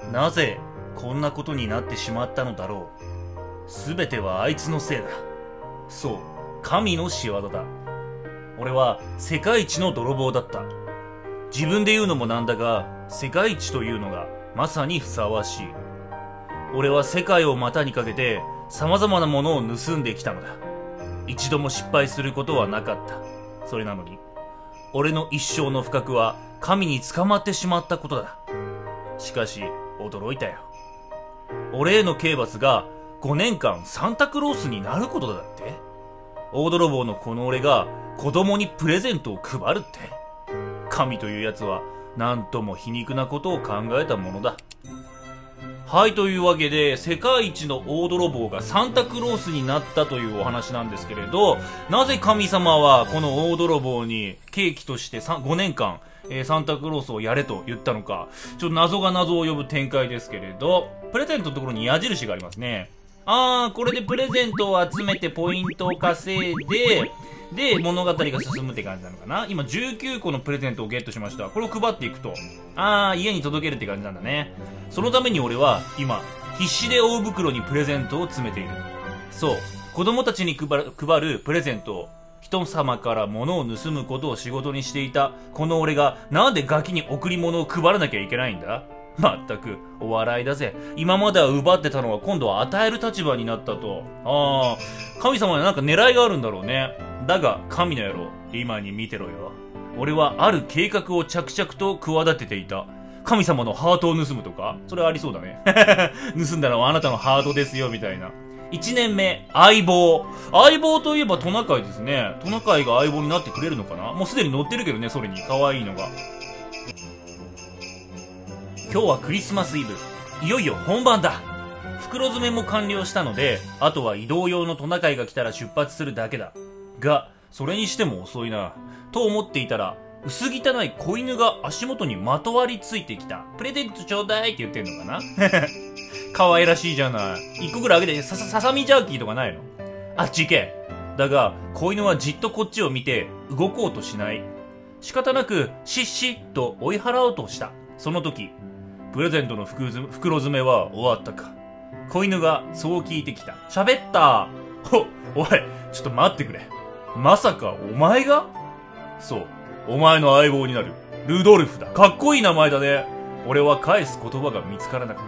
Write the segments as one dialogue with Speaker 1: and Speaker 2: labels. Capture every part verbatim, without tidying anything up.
Speaker 1: なぜこんなことになってしまったのだろう。すべてはあいつのせいだ。そう、神の仕業だ。俺は世界一の泥棒だった。自分で言うのもなんだが、世界一というのがまさにふさわしい。俺は世界を股にかけて様々なものを盗んできたのだ。一度も失敗することはなかった。それなのに、俺の一生の不覚は神に捕まってしまったことだ。しかし、驚いたよ。俺への刑罰がごねんかんサンタクロースになることだって。大泥棒のこの俺が子供にプレゼントを配るって。神というやつはなんとも皮肉なことを考えたものだ。はい、というわけで、世界一の大泥棒がサンタクロースになったというお話なんですけれど、なぜ神様はこの大泥棒にケーキとしてごねんかん、えー、サンタクロースをやれと言ったのか、ちょっと謎が謎を呼ぶ展開ですけれど、プレゼントのところに矢印がありますね。あー、これでプレゼントを集めてポイントを稼いで、で、物語が進むって感じなのかな。今じゅうきゅうこのプレゼントをゲットしました。これを配っていくと、あー、家に届けるって感じなんだね。そのために俺は、今、必死で大袋にプレゼントを詰めている。そう、子供たちに配る、配るプレゼントを、人様から物を盗むことを仕事にしていた、この俺が、なんでガキに贈り物を配らなきゃいけないんだ。まったく、お笑いだぜ。今までは奪ってたのは今度は与える立場になったと。ああ、神様になんか狙いがあるんだろうね。だが、神の野郎、今に見てろよ。俺はある計画を着々と企てていた。神様のハートを盗むとかそれありそうだね。盗んだのはあなたのハートですよ、みたいな。一年目、相棒。相棒といえばトナカイですね。トナカイが相棒になってくれるのかな。もうすでに乗ってるけどね、それに。可愛いのが。今日はクリスマスイブ。いよいよ本番だ。袋詰めも完了したので、あとは移動用のトナカイが来たら出発するだけだ。が、それにしても遅いな。と思っていたら、薄汚い子犬が足元にまとわりついてきた。プレゼントちょうだいって言ってんのかな。可愛らしいじゃない。一個ぐらいあげて、ささ、ささみジャーキーとかないの？あっち行け。だが、子犬はじっとこっちを見て、動こうとしない。仕方なく、しっしっと追い払おうとした。その時、プレゼントの袋詰めは終わったか。子犬がそう聞いてきた。喋った。ほ、おい、ちょっと待ってくれ。まさかお前が？そう、お前の相棒になる。ルドルフだ。かっこいい名前だね。俺は返す言葉が見つからなかった。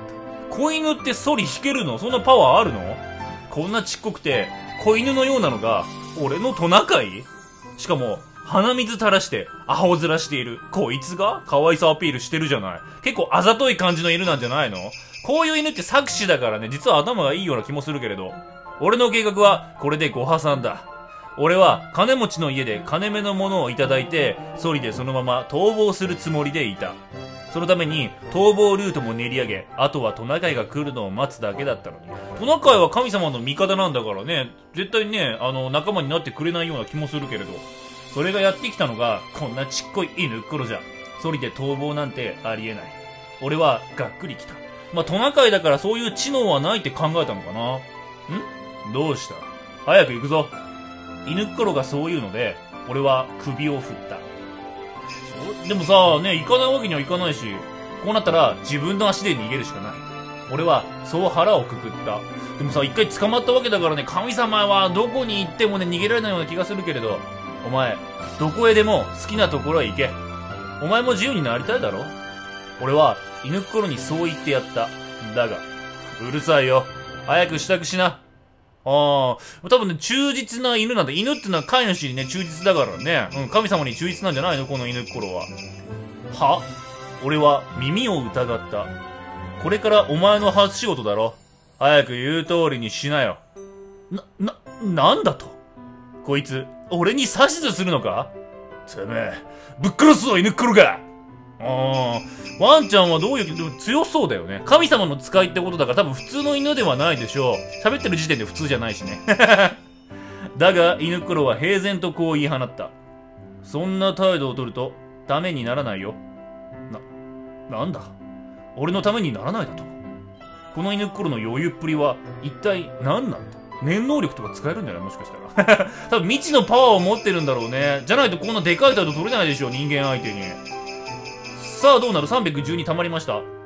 Speaker 1: 子犬ってソリ弾けるの？そんなパワーあるの？こんなちっこくて、子犬のようなのが、俺のトナカイ？しかも、鼻水垂らして、青面している。こいつが可愛さアピールしてるじゃない。結構あざとい感じの犬なんじゃないの？こういう犬って策士だからね、実は頭がいいような気もするけれど。俺の計画は、これでご破算だ。俺は、金持ちの家で金目のものをいただいて、ソリでそのまま逃亡するつもりでいた。そのために、逃亡ルートも練り上げ、あとはトナカイが来るのを待つだけだったのに。トナカイは神様の味方なんだからね、絶対ね、あの、仲間になってくれないような気もするけれど。それがやってきたのが、こんなちっこい犬っころじゃ。ソリで逃亡なんてありえない。俺は、がっくりきた。まあ、トナカイだからそういう知能はないって考えたのかな。ん？どうした？早く行くぞ。犬っころがそう言うので、俺は首を振った。でもさ、ね、行かないわけにはいかないし、こうなったら自分の足で逃げるしかない。俺は、そう腹をくくった。でもさ、一回捕まったわけだからね、神様はどこに行ってもね、逃げられないような気がするけれど、お前、どこへでも好きなところへ行け。お前も自由になりたいだろ？俺は、犬っころにそう言ってやった。だが、うるさいよ。早く支度しな。ああ、多分ね、忠実な犬なんだ。犬ってのは飼い主にね、忠実だからね。うん、神様に忠実なんじゃないの？この犬っころは。は？俺は耳を疑った。これからお前の初仕事だろ。早く言う通りにしなよ。な、な、なんだと？こいつ、俺に指図するのか？てめえ、ぶっ殺すぞ、犬っころが！ああ、ワンちゃんはどういう、でも強そうだよね。神様の使いってことだから多分普通の犬ではないでしょう。喋ってる時点で普通じゃないしね。だが、犬っころは平然とこう言い放った。そんな態度を取ると、ためにならないよ。な、なんだ？俺のためにならないだと？この犬っころの余裕っぷりは、一体何なんだ？念能力とか使えるんじゃない？もしかしたら。多分未知のパワーを持ってるんだろうね。じゃないとこんなでかい態度取れないでしょ、人間相手に。さあどうなる？ さんびゃくじゅうに 溜まりました。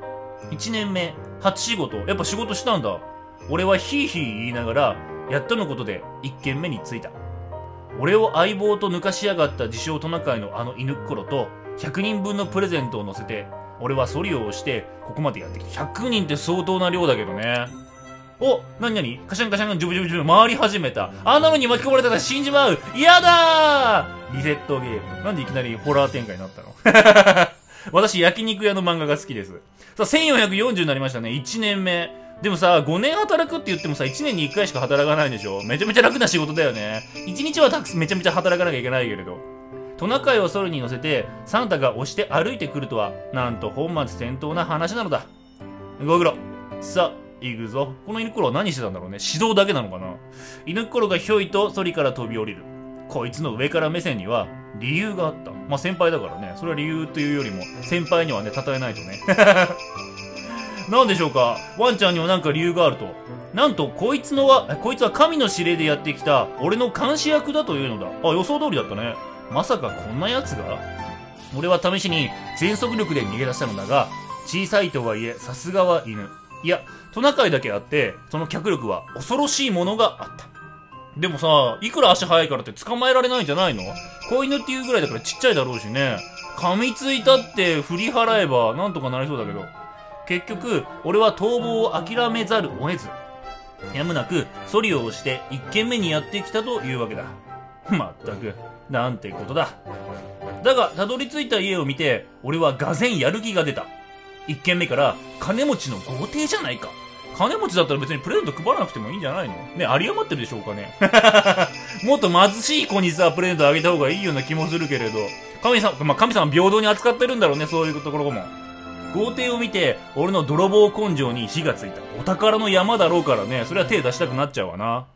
Speaker 1: いちねんめ、初仕事。やっぱ仕事したんだ。俺はヒーヒー言いながら、やっとのことでいっけんめに着いた。俺を相棒と抜かしやがった自称トナカイのあの犬っころと、ひゃくにんぶんのプレゼントを乗せて、俺はソリオをして、ここまでやってきた。ひゃくにんって相当な量だけどね。お、なになにカシャンカシャンジュブジュブジュブ回り始めた。あんなのに巻き込まれたら死んじまう。嫌だーリセットゲーム。なんでいきなりホラー展開になったの私、焼肉屋の漫画が好きです。さあ、せんよんひゃくよんじゅうになりましたね。いちねんめ。でもさ、ごねん働くって言ってもさ、いちねんにいっかいしか働かないでしょ。めちゃめちゃ楽な仕事だよね。いちにちはたくめちゃめちゃ働かなきゃいけないけれど。トナカイをソルに乗せて、サンタが押して歩いてくるとは、なんと本末転倒な話なのだ。ご苦労。さあ、行くぞ。この犬っころは何してたんだろうね。指導だけなのかな。犬っころがひょいとソリから飛び降りる。こいつの上から目線には理由があった。まあ、先輩だからね。それは理由というよりも、先輩にはね、称えないとね。なんでしょうか。ワンちゃんにはなんか理由があると。なんと、こいつのは、こいつは神の指令でやってきた、俺の監視役だというのだ。あ、予想通りだったね。まさかこんな奴が？俺は試しに全速力で逃げ出したのだが、小さいとはいえ、さすがは犬。いや、トナカイだけあって、その脚力は恐ろしいものがあった。でもさ、いくら足速いからって捕まえられないんじゃないの？子犬っていうぐらいだからちっちゃいだろうしね。噛みついたって振り払えばなんとかなりそうだけど。結局、俺は逃亡を諦めざるを得ず。やむなく、ソリオをして一軒目にやってきたというわけだ。まったく、なんてことだ。だが、たどり着いた家を見て、俺はがぜんやる気が出た。一軒目から、金持ちの豪邸じゃないか。金持ちだったら別にプレゼント配らなくてもいいんじゃないのね、有り余ってるでしょうかね。もっと貧しい子にさ、プレゼントあげた方がいいような気もするけれど、神様、まあ、神様平等に扱ってるんだろうね、そういうところも。豪邸を見て、俺の泥棒根性に火がついた。お宝の山だろうからね、それは手出したくなっちゃうわな。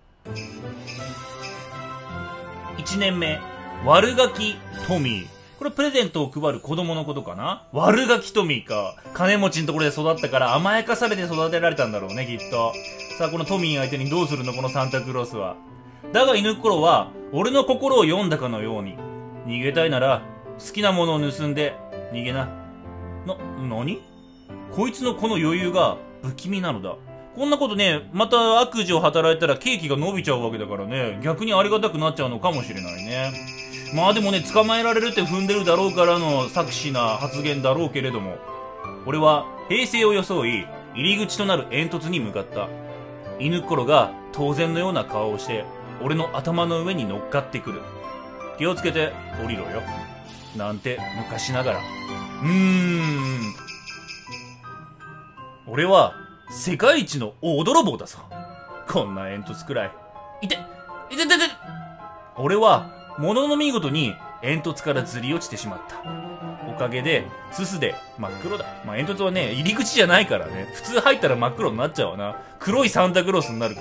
Speaker 1: 一年目、悪ガキトミー。これプレゼントを配る子供のことかな？悪ガキトミーか。金持ちのところで育ったから甘やかされて育てられたんだろうね、きっと。さあ、このトミー相手にどうするの、このサンタクロースは。だが犬っころは、俺の心を読んだかのように、逃げたいなら、好きなものを盗んで、逃げな。な、なに？こいつのこの余裕が不気味なのだ。こんなことね、また悪事を働いたらケーキが伸びちゃうわけだからね、逆にありがたくなっちゃうのかもしれないね。まあでもね、捕まえられるって踏んでるだろうからの作詞な発言だろうけれども、俺は平静を装い、入り口となる煙突に向かった。犬っころが当然のような顔をして、俺の頭の上に乗っかってくる。気をつけて降りろよ。なんて昔ながら。うーん。俺は世界一の大泥棒だぞ。こんな煙突くらい。いていててて俺は、ものの見事に煙突からずり落ちてしまった。おかげで、すすで真っ黒だ。まあ、煙突はね、入り口じゃないからね。普通入ったら真っ黒になっちゃうわな。黒いサンタクロースになるから。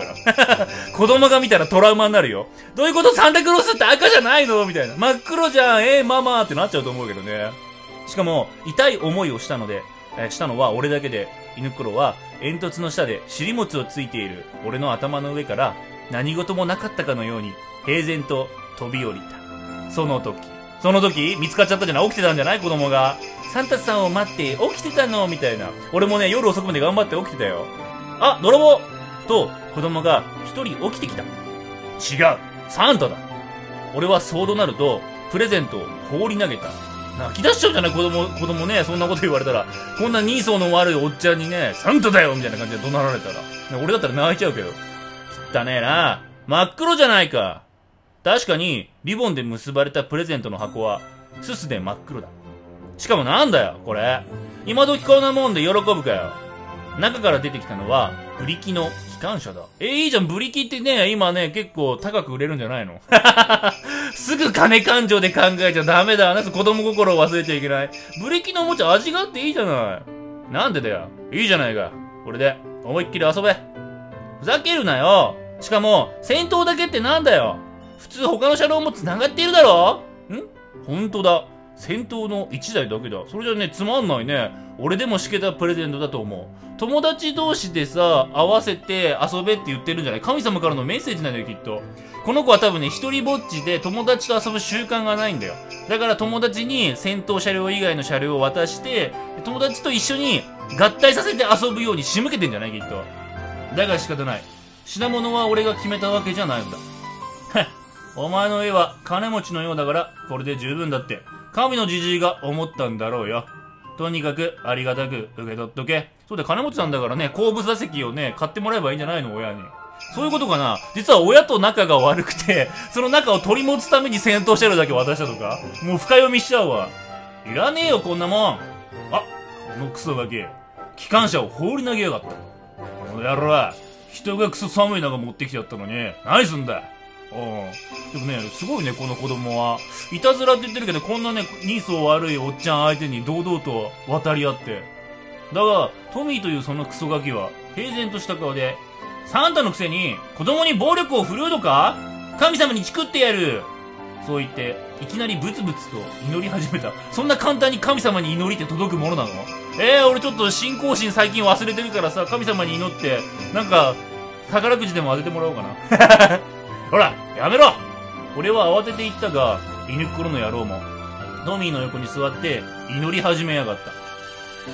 Speaker 1: 子供が見たらトラウマになるよ。どういうこと？サンタクロースって赤じゃないのみたいな。真っ黒じゃん、えー、ママってなっちゃうと思うけどね。しかも、痛い思いをしたので、えー、したのは俺だけで、犬っころは煙突の下で尻餅をついている俺の頭の上から何事もなかったかのように平然と飛び降りた。その時、その時見つかっちゃったじゃない？起きてたんじゃない？子供が。サンタさんを待って起きてたのみたいな。俺もね、夜遅くまで頑張って起きてたよ。あ、泥棒と子供が一人起きてきた。違う、サンタだ。俺はそうとなるとプレゼントを放り投げた。泣き出しちゃうじゃない子供、子供ね、そんなこと言われたら。こんな人相の悪いおっちゃんにね、サンタだよみたいな感じで怒鳴られたら。俺だったら泣いちゃうけど。汚ねえな。真っ黒じゃないか。確かに、リボンで結ばれたプレゼントの箱は、すすで真っ黒だ。しかもなんだよ、これ。今時こんなもんで喜ぶかよ。中から出てきたのは、ブリキの機関車だ。えー、いいじゃん、ブリキってね、今ね、結構高く売れるんじゃないの？すぐ金感情で考えちゃダメだ。なんか子供心を忘れちゃいけない。ブリキのおもちゃ味があっていいじゃない。なんでだよ。いいじゃないか。これで、思いっきり遊べ。ふざけるなよ。しかも、先頭だけってなんだよ。普通他の車両も繋がっているだろ？ん？ほんとだ。 戦闘のいちだいだけだ。それじゃね、つまんないね。俺でもしけたプレゼントだと思う。友達同士でさ、合わせて遊べって言ってるんじゃない？神様からのメッセージなんだよ、きっと。この子は多分ね、一人ぼっちで友達と遊ぶ習慣がないんだよ。だから友達に戦闘車両以外の車両を渡して、友達と一緒に合体させて遊ぶように仕向けてんじゃない？きっと。だが仕方ない。品物は俺が決めたわけじゃないんだ。お前の絵は金持ちのようだから、これで十分だって。神のじじいが思ったんだろうよ。とにかく、ありがたく受け取っとけ。そうだよ、金持ちなんだからね、後部座席をね、買ってもらえばいいんじゃないの、親に。そういうことかな。実は親と仲が悪くて、その仲を取り持つために戦闘車両だけ渡したとか。もう深読みしちゃうわ。いらねえよ、こんなもん。あ、このクソガキ。機関車を放り投げやがった。この野郎、人がクソ寒い中持ってきてやったのに、何すんだ。うん。でもね、すごいね、この子供は。いたずらって言ってるけど、こんなね、人相悪いおっちゃん相手に堂々と渡り合って。だが、トミーというそのクソガキは、平然とした顔で、サンタのくせに、子供に暴力を振るうのか？神様にチクってやる！そう言って、いきなりブツブツと祈り始めた。そんな簡単に神様に祈りって届くものなの？えー、俺ちょっと信仰心最近忘れてるからさ、神様に祈って、なんか、宝くじでも当ててもらおうかな。ほら、やめろ！俺は慌てて言ったが、犬っころの野郎も、トミーの横に座って祈り始めやがった。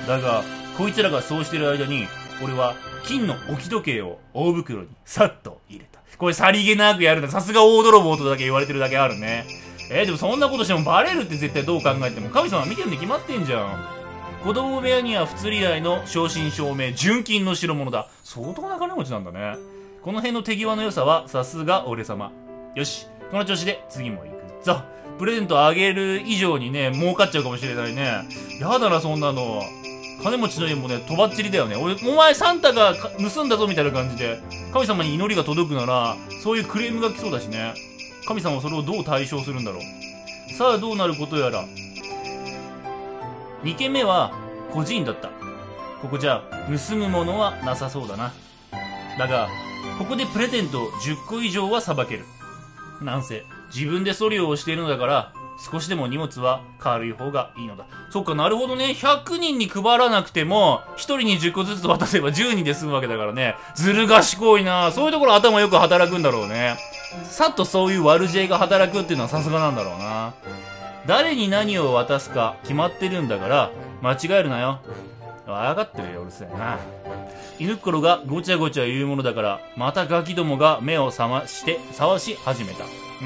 Speaker 1: だが、こいつらがそうしてる間に、俺は金の置き時計を大袋にさっと入れた。これさりげなくやるんだ。さすが大泥棒とだけ言われてるだけあるね。えー、でもそんなことしてもバレるって絶対どう考えても。神様見てるに決まってんじゃん。子供部屋には不釣り合いの正真正銘、純金の代物だ。相当な金持ちなんだね。この辺の手際の良さはさすが俺様。よし、この調子で次も行くぞ。プレゼントあげる以上にね、儲かっちゃうかもしれないね。やだな、そんなの。金持ちの家もね、とばっちりだよね。俺、お前サンタが盗んだぞみたいな感じで、神様に祈りが届くなら、そういうクレームが来そうだしね。神様はそれをどう対処するんだろう。さあ、どうなることやら。にけんめは、孤児院だった。ここじゃ、盗むものはなさそうだな。だが、ここでプレゼントじゅっこ以上はさばける。なんせ、自分でソリをしているのだから、少しでも荷物は軽い方がいいのだ。そっか、なるほどね。ひゃくにんに配らなくても、ひとりにじゅっこずつ渡せばじゅうにんで済むわけだからね。ずる賢いな。そういうところ頭よく働くんだろうね。さっとそういう悪知恵が働くっていうのはさすがなんだろうな。誰に何を渡すか決まってるんだから、間違えるなよ。わかってるよ、うるせえな。犬っころがごちゃごちゃ言うものだから、またガキどもが目を覚まして、騒し始めた。うん。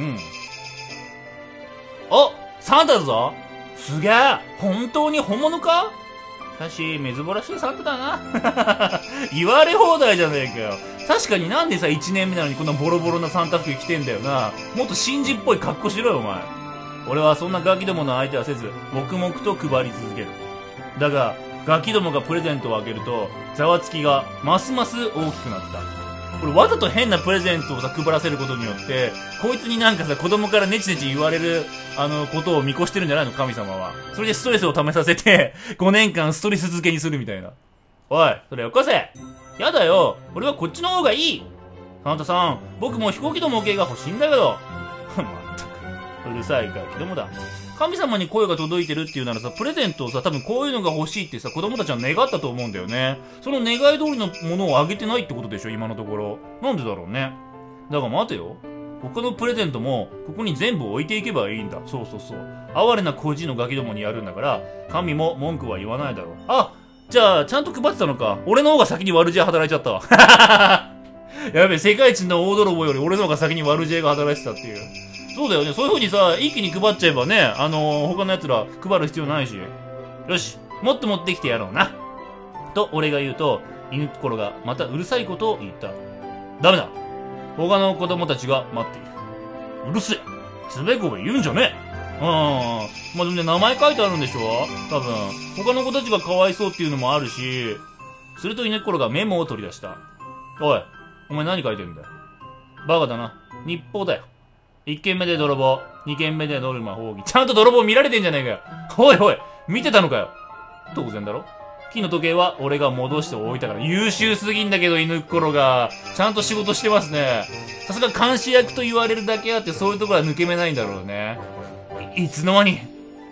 Speaker 1: あ、サンタだぞ。すげえ。本当に本物か？しかし、水ぼらしいサンタだな。言われ放題じゃねえかよ。確かになんでさ、いちねんめなのにこんなボロボロなサンタ服着てんだよな。もっと信じっぽい格好しろよ、お前。俺はそんなガキどもの相手はせず、黙々と配り続ける。だが、ガキどもがプレゼントをあげると、ざわつきがますます大きくなった。これわざと変なプレゼントをさ、配らせることによって、こいつになんかさ、子供からネチネチ言われる、あの、ことを見越してるんじゃないの、神様は。それでストレスを溜めさせて、ごねんかんストレス漬けにするみたいな。おい、それよこせ。やだよ。俺はこっちの方がいい。サンタさん、僕も飛行機の模型が欲しいんだけど。まったく、うるさいガキどもだ。神様に声が届いてるっていうならさ、プレゼントをさ、多分こういうのが欲しいってさ、子供たちは願ったと思うんだよね。その願い通りのものをあげてないってことでしょ、今のところ。なんでだろうね。だが待てよ。他のプレゼントも、ここに全部置いていけばいいんだ。そうそうそう。哀れな孤児のガキどもにやるんだから、神も文句は言わないだろう。あ、じゃあ、ちゃんと配ってたのか。俺の方が先に悪知恵働いちゃったわ。やべえ、世界一の大泥棒より俺の方が先に悪知恵が働いてたっていう。そうだよね。そういう風にさ、一気に配っちゃえばね、あのー、他の奴ら配る必要ないし。よし、もっと持ってきてやろうな。と、俺が言うと、犬っころがまたうるさいことを言った。ダメだ。他の子供たちが待っている。うるせえ。つべこべ言うんじゃねえ。うん。まあ、でもね、名前書いてあるんでしょ多分。他の子たちがかわいそうっていうのもあるし。すると犬っころがメモを取り出した。おい、お前何書いてるんだよ。バカだな。日報だよ。一件目で泥棒、二件目でノルマ放棄。ちゃんと泥棒見られてんじゃねえかよ。おいおい、見てたのかよ。当然だろ。金の時計は俺が戻しておいたから。優秀すぎんだけど、犬っころが。ちゃんと仕事してますね。さすが監視役と言われるだけあって、そういうところは抜け目ないんだろうね。い、いつの間に。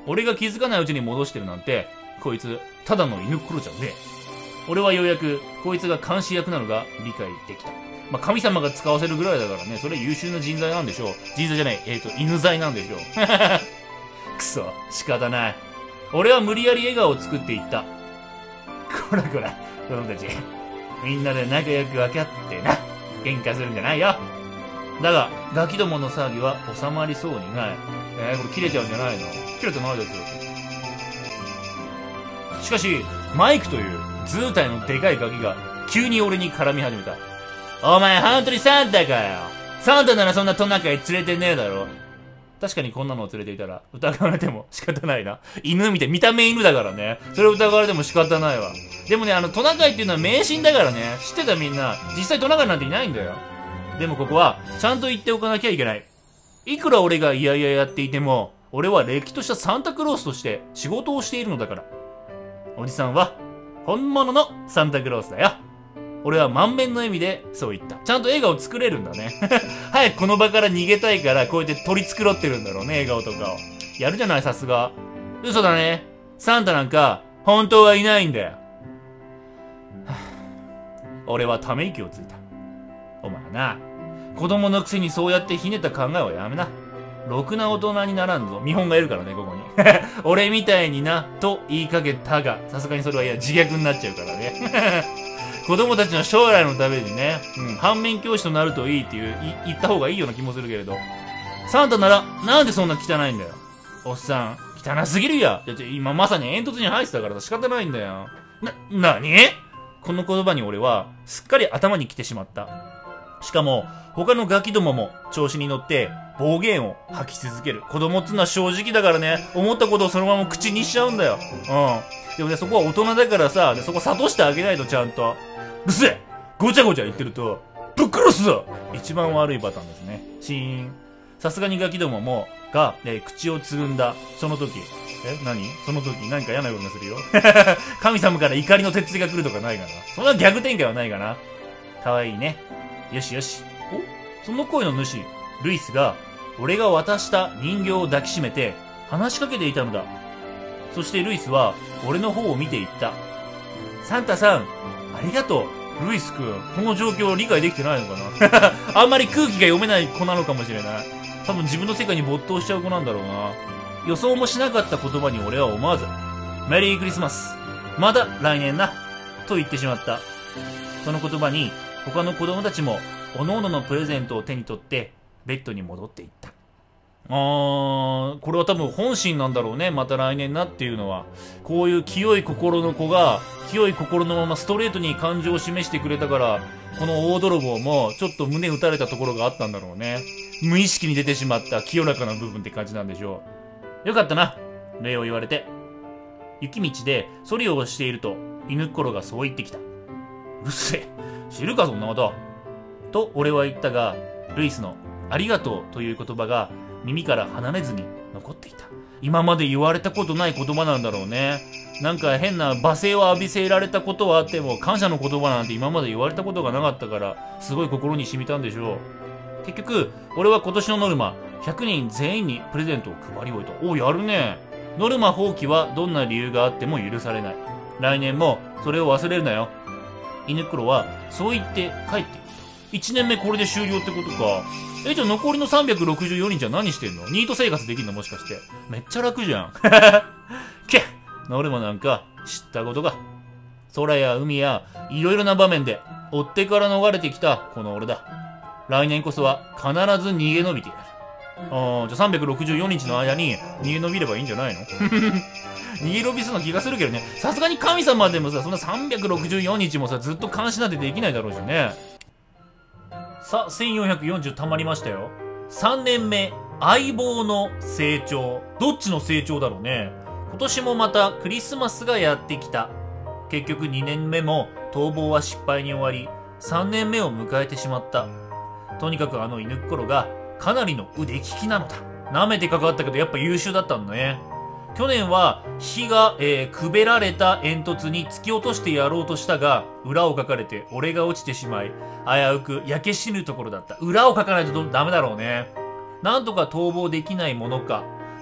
Speaker 1: 俺が気づかないうちに戻してるなんて、こいつ、ただの犬っころじゃねえ。俺はようやく、こいつが監視役なのが理解できた。まあ、神様が使わせるぐらいだからね、それ優秀な人材なんでしょう。人材じゃない、えっと、犬材なんでしょう。くそ、仕方ない。俺は無理やり笑顔を作っていった。こらこら、子供たち。みんなで仲良く分かってな。喧嘩するんじゃないよ。だが、ガキどもの騒ぎは収まりそうにない。えー、これ切れちゃうんじゃないの？切れてないですよ。しかし、マイクという図体のでかいガキが急に俺に絡み始めた。お前本当にサンタかよ。サンタならそんなトナカイ連れてねえだろ。確かにこんなのを連れていたら疑われても仕方ないな。犬見て、見た目犬だからね。それを疑われても仕方ないわ。でもね、あのトナカイっていうのは迷信だからね。知ってたみんな。実際トナカイなんていないんだよ。でもここはちゃんと言っておかなきゃいけない。いくら俺がいやいややっていても、俺はれっきとしたサンタクロースとして仕事をしているのだから。おじさんは本物のサンタクロースだよ。俺は満面の笑みでそう言った。ちゃんと笑顔作れるんだね。早くこの場から逃げたいからこうやって取り繕ってるんだろうね、笑顔とかを。やるじゃない、さすが。嘘だね。サンタなんか本当はいないんだよ。俺はため息をついた。お前な、子供のくせにそうやってひねった考えはやめな。ろくな大人にならんぞ。見本がいるからね、ここに。俺みたいにな、と言いかけたが、さすがにそれはいや、自虐になっちゃうからね。子供たちの将来のためにね、うん、反面教師となるといいっていう、い言った方がいいような気もするけれど。サンタなら、なんでそんな汚いんだよ。おっさん、汚すぎるや。だって今まさに煙突に入ってたから仕方ないんだよ。な、なに？この言葉に俺は、すっかり頭に来てしまった。しかも、他のガキどもも調子に乗って暴言を吐き続ける。子供っつうのは正直だからね、思ったことをそのまま口にしちゃうんだよ。うん。でもね、そこは大人だからさ、そこ諭してあげないとちゃんと。うっせえ！ごちゃごちゃ言ってると、ぶっ殺すぞ！一番悪いパターンですね。シーン。さすがにガキどもも、が、えー、口をつぐんだ、その時。え何その時、何か嫌なことがするよ。神様から怒りの鉄が来るとかないかな。そんな逆展開はないかな。かわいいね。よしよし。お、その声の主、ルイスが、俺が渡した人形を抱きしめて、話しかけていたのだ。そしてルイスは、俺の方を見ていった。サンタさん、ありがとう。ルイス君、この状況を理解できてないのかな。あんまり空気が読めない子なのかもしれない。多分自分の世界に没頭しちゃう子なんだろうな。予想もしなかった言葉に俺は思わず、メリークリスマス。また来年な。と言ってしまった。その言葉に、他の子供たちも、各々のプレゼントを手に取って、ベッドに戻っていった。あー、これは多分本心なんだろうね。また来年なっていうのは。こういう清い心の子が、清い心のままストレートに感情を示してくれたから、この大泥棒もちょっと胸打たれたところがあったんだろうね。無意識に出てしまった清らかな部分って感じなんでしょう。よかったな。礼を言われて。雪道でソリをしていると、犬っころがそう言ってきた。うるせえ。知るかそんなこと。と俺は言ったが、ルイスのありがとうという言葉が耳から離れずに残っていた。今まで言われたことない言葉なんだろうね。なんか変な罵声を浴びせられたことはあっても、感謝の言葉なんて今まで言われたことがなかったから、すごい心に染みたんでしょう。結局、俺は今年のノルマ、ひゃくにん全員にプレゼントを配り終えた。お、やるね。ノルマ放棄はどんな理由があっても許されない。来年もそれを忘れるなよ。犬っころはそう言って帰っていった。いちねんめこれで終了ってことか。え、じゃあ残りのさんびゃくろくじゅうよにんじゃ何してんの？ニート生活できんのもしかして。めっちゃ楽じゃん。けっノルマなんか知ったことか。空や海やいろいろな場面で追ってから逃れてきたこの俺だ。来年こそは必ず逃げ延びてやる。ああ、じゃあさんびゃくろくじゅうよにちの間に逃げ延びればいいんじゃないの？逃げ延びそうな気がするけどね。さすがに神様でもさ、そんなさんびゃくろくじゅうよにちもさ、ずっと監視なんてできないだろうしね。さあ、せんよんひゃくよんじゅう溜まりましたよ。さんねんめ、相棒の成長。どっちの成長だろうね。今年もまたクリスマスがやってきた。結局にねんめも逃亡は失敗に終わり、さんねんめを迎えてしまった。とにかくあの犬っころがかなりの腕利きなのだ。舐めてかかったけどやっぱ優秀だったんだね。去年は火が、えー、くべられた煙突に突き落としてやろうとしたが、裏をかかれて俺が落ちてしまい、危うく焼け死ぬところだった。裏をかかないとダメだろうね。なんとか逃亡できないものか。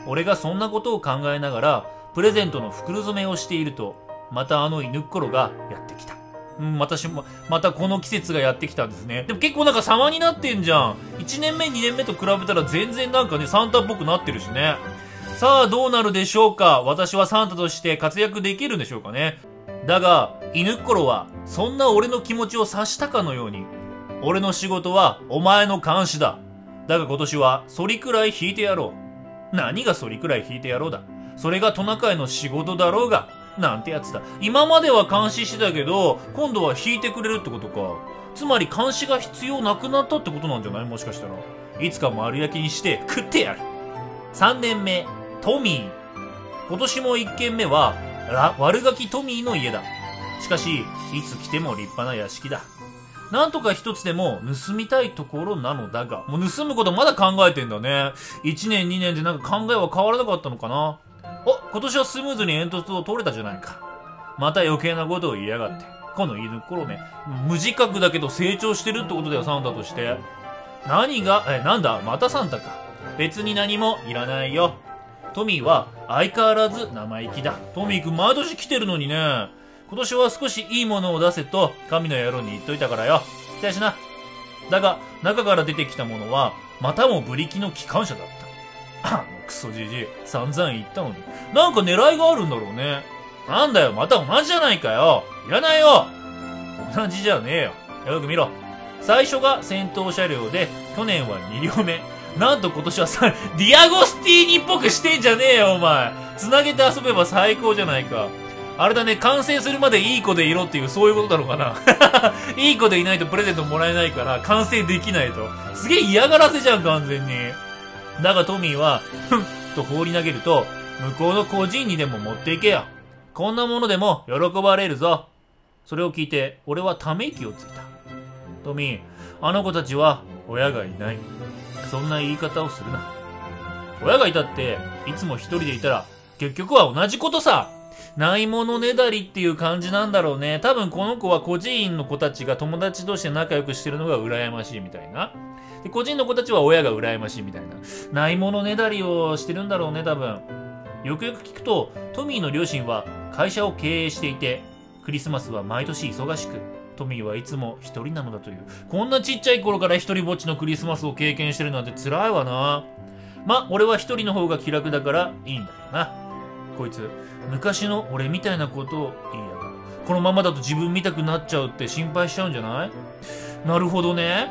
Speaker 1: 俺がそんなことを考えながら、プレゼントの袋詰めをしていると、またあの犬っころがやってきた。うん、私も、またこの季節がやってきたんですね。でも結構なんか様になってんじゃん。いちねんめ、にねんめと比べたら全然なんかね、サンタっぽくなってるしね。さあ、どうなるでしょうか。私はサンタとして活躍できるんでしょうかね。だが、犬っころは、そんな俺の気持ちを察したかのように、俺の仕事はお前の監視だ。だが今年は、そりくらい引いてやろう。何がそりくらい引いてやろうだ。それがトナカイの仕事だろうが。なんてやつだ。今までは監視してたけど、今度は引いてくれるってことか。つまり監視が必要なくなったってことなんじゃない？もしかしたら。いつか丸焼きにして食ってやる。さんねんめ、トミー。今年もいっけんめは、悪ガキトミーの家だ。しかし、いつ来ても立派な屋敷だ。なんとか一つでも盗みたいところなのだが、もう盗むことまだ考えてんだね。いちねんにねんでなんか考えは変わらなかったのかな。お、今年はスムーズに煙突を通れたじゃないか。また余計なことを言いやがって。この犬っころね、無自覚だけど成長してるってことだよ、サンタとして。何が、え、なんだ、またサンタか。別に何もいらないよ。トミーは相変わらず生意気だ。トミーくん毎年来てるのにね。今年は少しいいものを出せと神の野郎に言っといたからよ。期待しな。だが、中から出てきたものは、またもブリキの機関車だった。あのクソじじい、散々言ったのに。なんか狙いがあるんだろうね。なんだよ、また同じじゃないかよ。いらないよ。同じじゃねえよ。よく見ろ。最初が戦闘車両で、去年はに両目。なんと今年はさ、ディアゴスティーニっぽくしてんじゃねえよ、お前。繋げて遊べば最高じゃないか。あれだね、完成するまでいい子でいろっていう、そういうことなのかな。いい子でいないとプレゼントもらえないから、完成できないと。すげえ嫌がらせじゃん、完全に。だがトミーは、ふん、と放り投げると、向こうの個人にでも持っていけよ。こんなものでも喜ばれるぞ。それを聞いて、俺はため息をついた。トミー、あの子たちは、親がいない。そんな言い方をするな。親がいたって、いつも一人でいたら、結局は同じことさ。ないものねだりっていう感じなんだろうね。多分この子は孤児院の子たちが友達同士で仲良くしてるのが羨ましいみたいな。で、孤児院の子たちは親が羨ましいみたいな。ないものねだりをしてるんだろうね、多分。よくよく聞くと、トミーの両親は会社を経営していて、クリスマスは毎年忙しく、トミーはいつも一人なのだという。こんなちっちゃい頃から一人ぼっちのクリスマスを経験してるなんて辛いわな。ま、俺は一人の方が気楽だからいいんだよな。こいつ、昔の俺みたいなことを言いやがる。このままだと自分見たくなっちゃうって心配しちゃうんじゃない？なるほどね。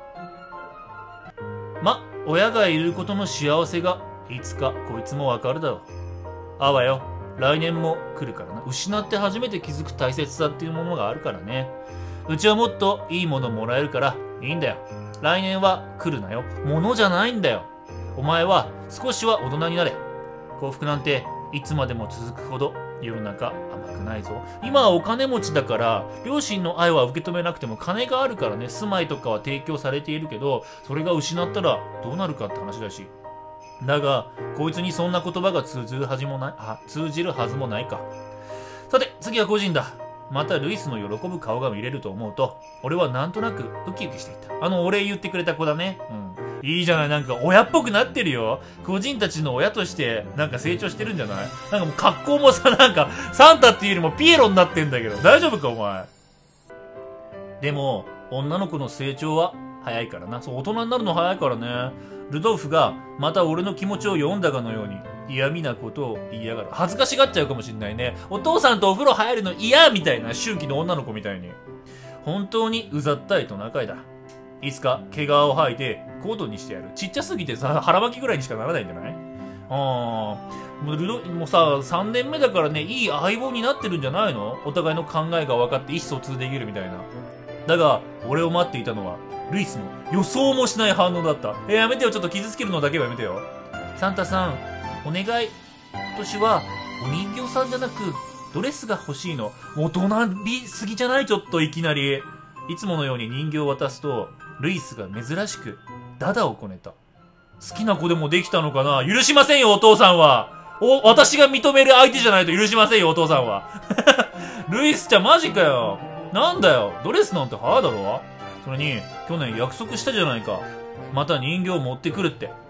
Speaker 1: ま、親がいることの幸せが、いつかこいつもわかるだろう。あわよ、来年も来るからな。失って初めて気づく大切さっていうものがあるからね。うちはもっといいものもらえるから、いいんだよ。来年は来るなよ。ものじゃないんだよ。お前は少しは大人になれ。幸福なんて、いつまでも続くほど世の中甘くないぞ。今はお金持ちだから、両親の愛は受け止めなくても金があるからね、住まいとかは提供されているけど、それが失ったらどうなるかって話だし。だが、こいつにそんな言葉が通じるはずもない、あ、通じるはずもないか。さて、次は個人だ。またルイスの喜ぶ顔が見れると思うと、俺はなんとなくウキウキしていた。あの、お礼言ってくれた子だね。うん。いいじゃない、なんか親っぽくなってるよ。個人たちの親としてなんか成長してるんじゃない？なんかもう格好もさ、なんかサンタっていうよりもピエロになってんだけど、大丈夫かお前。でも、女の子の成長は早いからな。そう、大人になるの早いからね。ルドルフがまた俺の気持ちを読んだかのように嫌味なことを言いやがる。恥ずかしがっちゃうかもしんないね。お父さんとお風呂入るの嫌みたいな、周期の女の子みたいに。本当にうざったいトナカイだ。いつか毛皮を剥いてコートにしてやる。ちっちゃすぎてさ、腹巻きぐらいにしかならないんじゃない？あー、もうルドもうさ、さんねんめだからね、いい相棒になってるんじゃないの？お互いの考えが分かって意思疎通できるみたいな。だが、俺を待っていたのは、ルイスの予想もしない反応だった。えー、やめてよ、ちょっと傷つけるのだけはやめてよ。サンタさん、お願い。今年は、お人形さんじゃなく、ドレスが欲しいの。大人びすぎじゃない？ちょっといきなり。いつものように人形を渡すと、ルイスが珍しく、ダダをこねた。好きな子でもできたのかな？許しませんよ、お父さんは。お、私が認める相手じゃないと許しませんよ、お父さんは。ルイスちゃんマジかよ。なんだよ、ドレスなんてはあだろ？それに、去年約束したじゃないか。また人形持ってくるって。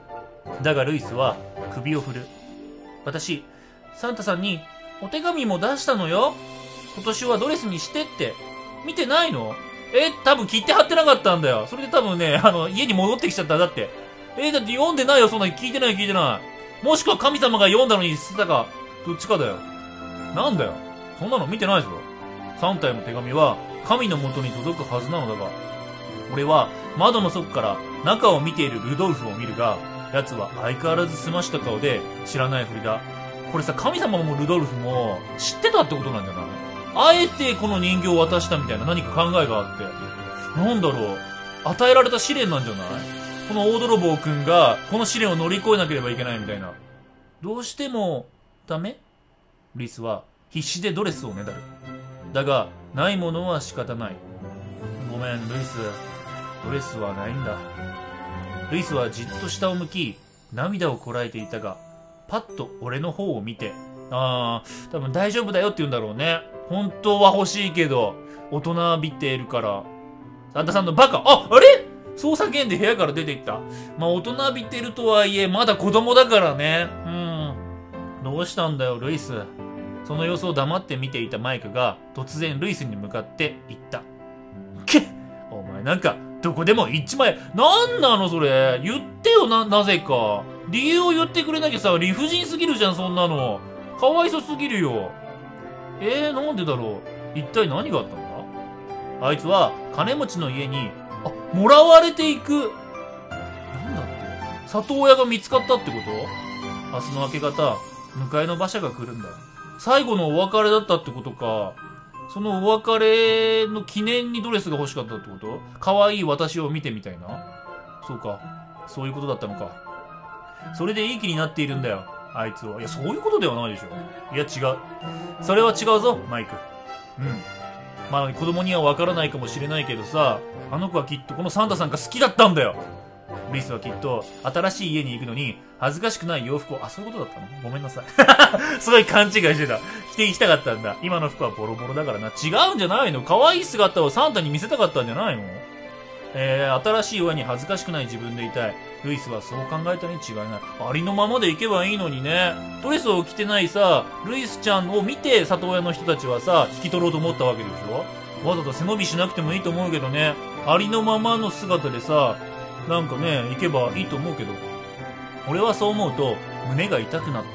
Speaker 1: だがルイスは首を振る。私、サンタさんにお手紙も出したのよ。今年はドレスにしてって。見てないの？え、多分切って貼ってなかったんだよ。それで多分ね、あの、家に戻ってきちゃった。だって。え、だって読んでないよ、そんなに。聞いてない聞いてない。もしくは神様が読んだのに捨てたか、どっちかだよ。なんだよ。そんなの見てないぞ。サンタへの手紙は神の元に届くはずなのだが。俺は窓の外から中を見ているルドルフを見るが、奴は相変わらず澄ました顔で知らないふりだ。これさ、神様もルドルフも知ってたってことなんじゃない？あえてこの人形を渡したみたいな何か考えがあって。なんだろう。与えられた試練なんじゃない？この大泥棒くんがこの試練を乗り越えなければいけないみたいな。どうしてもダメ？ルイスは必死でドレスをねだる。だが、ないものは仕方ない。ごめん、ルイス。ドレスはないんだ。ルイスはじっと下を向き、涙をこらえていたが、パッと俺の方を見て、あー、多分大丈夫だよって言うんだろうね。本当は欲しいけど、大人びているから。サンタさんのバカ、あ、あれ？そう叫んで部屋から出て行った。まあ大人びてるとはいえ、まだ子供だからね。うん。どうしたんだよ、ルイス。その様子を黙って見ていたマイクが突然ルイスに向かって言った。けっ！お前なんか、どこでも行っちまえ。なんなのそれ。言ってよな、なぜか。理由を言ってくれなきゃさ、理不尽すぎるじゃん、そんなの。かわいそすぎるよ。えー、なんでだろう。一体何があったんだ？あいつは金持ちの家に、あ、もらわれていく。なんだって。里親が見つかったってこと？明日の明け方、迎えの馬車が来るんだよ。最後のお別れだったってことか。そのお別れの記念にドレスが欲しかったってこと？可愛い私を見てみたいな。そうか。そういうことだったのか。それでいい気になっているんだよ。あいつは。いや、そういうことではないでしょ。いや、違う。それは違うぞ、マイク。うん。まあ、子供にはわからないかもしれないけどさ、あの子はきっとこのサンタさんが好きだったんだよ。ルイスはきっと、新しい家に行くのに、恥ずかしくない洋服を、あ、そういうことだったの？ごめんなさい。すごい勘違いしてた。着て行きたかったんだ。今の服はボロボロだからな。違うんじゃないの？可愛い姿をサンタに見せたかったんじゃないの？えー、新しい親に恥ずかしくない自分でいたい。ルイスはそう考えたに違いない。ありのままで行けばいいのにね。ドレスを着てないさ、ルイスちゃんを見て里親の人たちはさ、引き取ろうと思ったわけでしょ？わざと背伸びしなくてもいいと思うけどね。ありのままの姿でさ、なんかね、行けばいいと思うけど。俺はそう思うと、胸が痛くなった。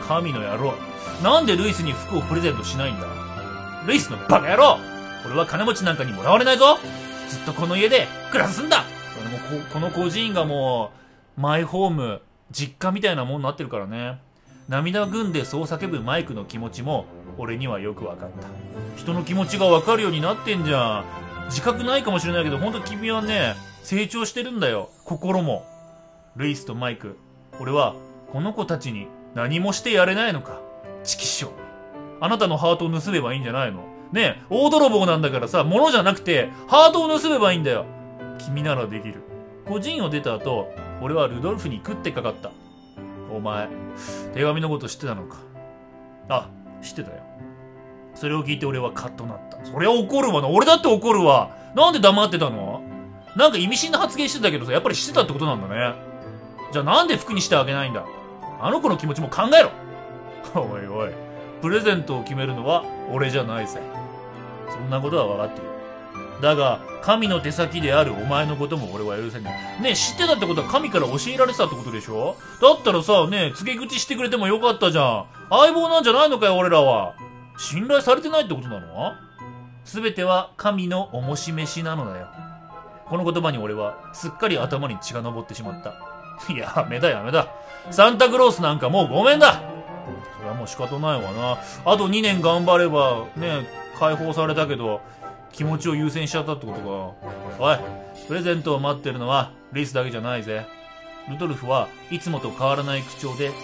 Speaker 1: 神の野郎。なんでルイスに服をプレゼントしないんだ？ルイスのバカ野郎！俺は金持ちなんかにもらわれないぞ！ずっとこの家で暮らすんだ！俺もこ、この孤児院がもう、マイホーム、実家みたいなもんになってるからね。涙ぐんでそう叫ぶマイクの気持ちも、俺にはよくわかった。人の気持ちがわかるようになってんじゃん。自覚ないかもしれないけど、ほんと君はね、成長してるんだよ。心も。ルイスとマイク、俺は、この子たちに何もしてやれないのか。チキショー。あなたのハートを盗めばいいんじゃないの？ねえ、大泥棒なんだからさ、物じゃなくて、ハートを盗めばいいんだよ。君ならできる。孤児院を出た後、俺はルドルフに食ってかかった。お前、手紙のこと知ってたのか？あ、知ってたよ。それを聞いて俺はカッとなった。そりゃ怒るわな。俺だって怒るわ。なんで黙ってたの？なんか意味深な発言してたけどさ、やっぱり知ってたってことなんだね。じゃあなんで服にしてあげないんだ？あの子の気持ちも考えろ。おいおい、プレゼントを決めるのは俺じゃないぜ。そんなことは分かっている。だが、神の手先であるお前のことも俺は許せない。ねえ、知ってたってことは神から教えられてたってことでしょ？だったらさ、ねえ、告げ口してくれてもよかったじゃん。相棒なんじゃないのかよ、俺らは。信頼されてないってことなの？すべては神の重し飯なのだよ。この言葉に俺はすっかり頭に血が上ってしまった。やめだやめだ。サンタクロースなんかもうごめんだ。それはもう仕方ないわな。あとにねん頑張ればね、解放されたけど、気持ちを優先しちゃったってことか。おい、プレゼントを待ってるのはルイスだけじゃないぜ。ルドルフはいつもと変わらない口調で言った。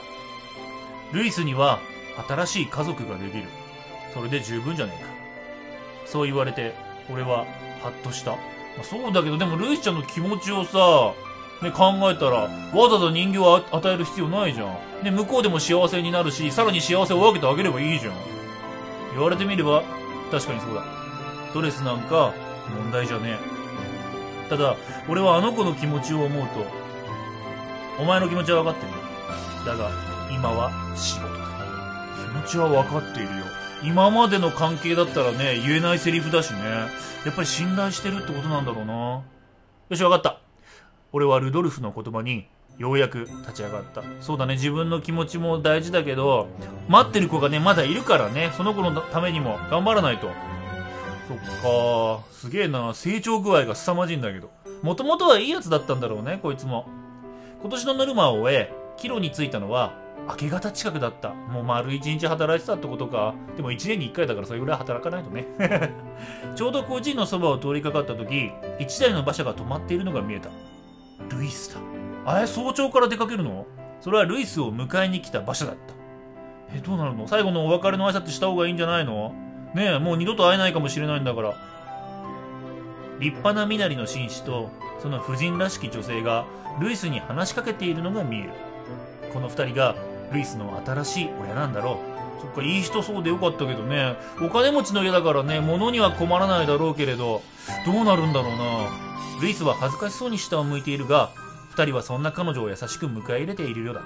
Speaker 1: ルイスには新しい家族ができる。それで十分じゃねえか。そう言われて、俺はハッとした。まあ、そうだけど、でもルイスちゃんの気持ちをさ、ね、考えたら、わざわざ人形を与える必要ないじゃん。ね、向こうでも幸せになるし、さらに幸せを分けてあげればいいじゃん。言われてみれば、確かにそうだ。ドレスなんか、問題じゃねえ。ただ、俺はあの子の気持ちを思うと、 お前の気持ちは分かってるよ。だが、今は仕事だ。気持ちは分かっているよ。今までの関係だったらね、言えないセリフだしね。やっぱり信頼してるってことなんだろうな。よし、分かった。俺はルドルフの言葉に、ようやく立ち上がった。そうだね、自分の気持ちも大事だけど、待ってる子がね、まだいるからね、その子のためにも頑張らないと。そっか、すげえな、成長具合が凄まじいんだけど。もともとはいいやつだったんだろうね、こいつも。今年のノルマを終え、帰路に着いたのは、明け方近くだった。もう丸一日働いてたってことか。でも一年に一回だからそれぐらい働かないとね。ちょうど孤児院のそばを通りかかった時、一台の馬車が止まっているのが見えた。ルイスだ。あれ、早朝から出かけるの？それはルイスを迎えに来た馬車だった。え、どうなるの？最後のお別れの挨拶した方がいいんじゃないの？ねえ、もう二度と会えないかもしれないんだから。立派な身なりの紳士と、その婦人らしき女性が、ルイスに話しかけているのが見える。この二人が、ルイスの新しい親なんだろう。そっか、いい人そうでよかったけどね。お金持ちの家だからね、物には困らないだろうけれど、どうなるんだろうな。ルイスは恥ずかしそうに下を向いているが、二人はそんな彼女を優しく迎え入れているようだった。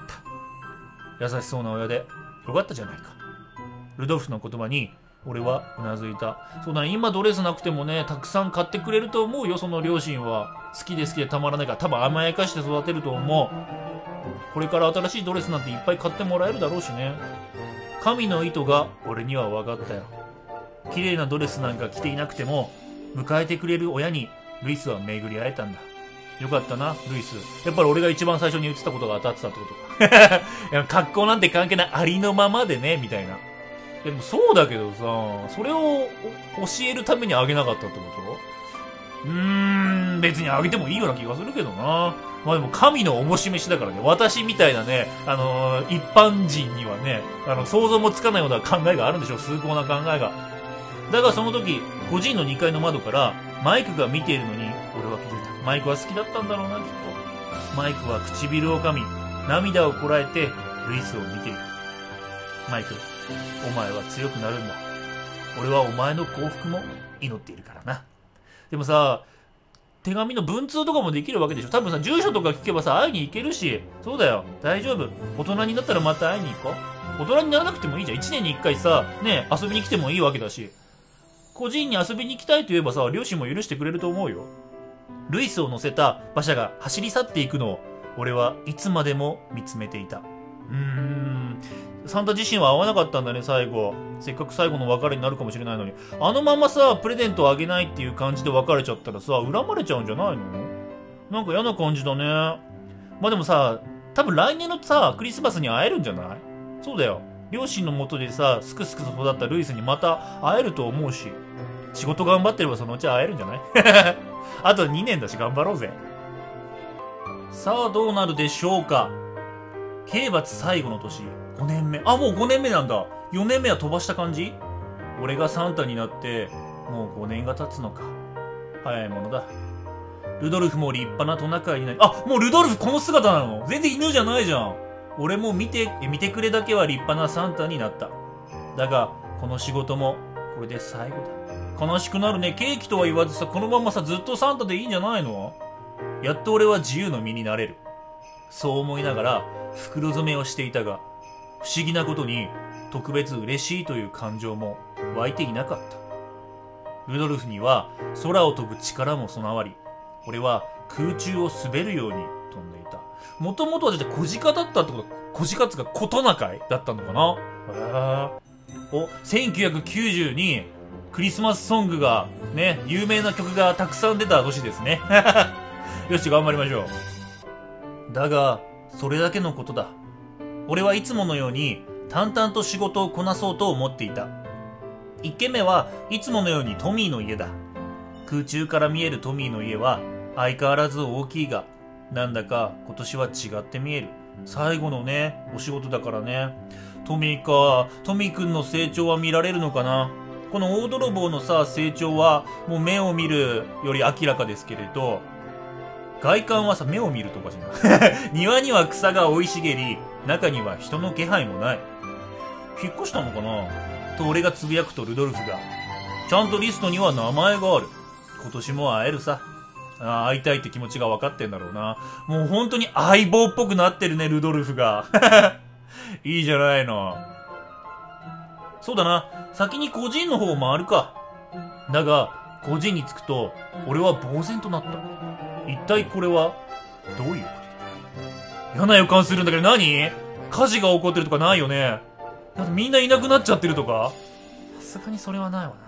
Speaker 1: 優しそうな親で、よかったじゃないか。ルドルフの言葉に、俺はうなずいた。そうだね、今ドレスなくてもね、たくさん買ってくれると思うよ、その両親は。好きで好きでたまらないから、多分甘やかして育てると思う。これから新しいドレスなんていっぱい買ってもらえるだろうしね。神の意図が俺には分かったよ。綺麗なドレスなんか着ていなくても、迎えてくれる親にルイスは巡り会えたんだ。よかったな、ルイス。やっぱり俺が一番最初に言ってたことが当たってたってことか。いや、格好なんて関係ない、ありのままでね、みたいな。でもそうだけどさ、それを教えるためにあげなかったってことうーん、別にあげてもいいような気がするけどな。まあでも神のおぼし飯だからね、私みたいなね、あのー、一般人にはね、あの、想像もつかないような考えがあるんでしょ、崇高な考えが。だがその時、孤児院のにかいの窓から、マイクが見ているのに、俺は気づいた。マイクは好きだったんだろうな、きっと。マイクは唇を噛み、涙をこらえて、ルイスを見ている。マイク、お前は強くなるんだ。俺はお前の幸福も祈っているからな。でもさ、手紙の文通とかもできるわけでしょ。多分さ、住所とか聞けばさ、会いに行けるし。そうだよ。大丈夫。大人になったらまた会いに行こう。大人にならなくてもいいじゃん。一年に一回さ、ね、遊びに来てもいいわけだし。孤児院に遊びに行きたいと言えばさ、両親も許してくれると思うよ。ルイスを乗せた馬車が走り去っていくのを、俺はいつまでも見つめていた。うーん。サンタ自身は会わなかったんだね、最後。せっかく最後の別れになるかもしれないのに。あのままさ、プレゼントあげないっていう感じで別れちゃったらさ、恨まれちゃうんじゃないの？なんか嫌な感じだね。まあでもさ、多分来年のさ、クリスマスに会えるんじゃない？そうだよ。両親の元でさ、すくすくと育ったルイスにまた会えると思うし。仕事頑張ってればそのうち会えるんじゃない？あとにねんだし頑張ろうぜ。さあどうなるでしょうか。刑罰最後の年。ごねんめ。あ、もうごねんめなんだ。よねんめは飛ばした感じ？俺がサンタになって、もうごねんが経つのか。早いものだ。ルドルフも立派なトナカイになり、あ、もうルドルフこの姿なの？全然犬じゃないじゃん。俺も見て、見てくれだけは立派なサンタになった。だが、この仕事も、これで最後だ。悲しくなるね。ケーキとは言わずさ、このままさ、ずっとサンタでいいんじゃないの？やっと俺は自由の身になれる。そう思いながら、袋詰めをしていたが、不思議なことに特別嬉しいという感情も湧いていなかった。ルドルフには空を飛ぶ力も備わり、俺は空中を滑るように飛んでいた。もともとはじゃあ小鹿だったってこと、小鹿っつうか小トナカイだったのかな。へー。お、せんきゅうひゃくきゅうじゅうにクリスマスソングがね、有名な曲がたくさん出た年ですね。よし、頑張りましょう。だが、それだけのことだ。俺はいつものように淡々と仕事をこなそうと思っていた。一軒目はいつものようにトミーの家だ。空中から見えるトミーの家は相変わらず大きいが、なんだか今年は違って見える。最後のね、お仕事だからね。トミーか、トミーくんの成長は見られるのかな。この大泥棒のさ、成長はもう目を見るより明らかですけれど、外観はさ、目を見るとかじゃない。庭には草が生い茂り、中には人の気配もない。引っ越したのかなと俺がつぶやくとルドルフが、ちゃんとリストには名前がある。今年も会えるさ。 ああ、会いたいって気持ちが分かってんだろうな。もう本当に相棒っぽくなってるね、ルドルフが。いいじゃないの。そうだな。先に個人の方を回るか。だが、個人に着くと、俺は呆然となった。一体これは、どういうことだ。嫌な予感するんだけど何？火事が起こってるとかないよね。だってみんないなくなっちゃってるとか？さすがにそれはないわな。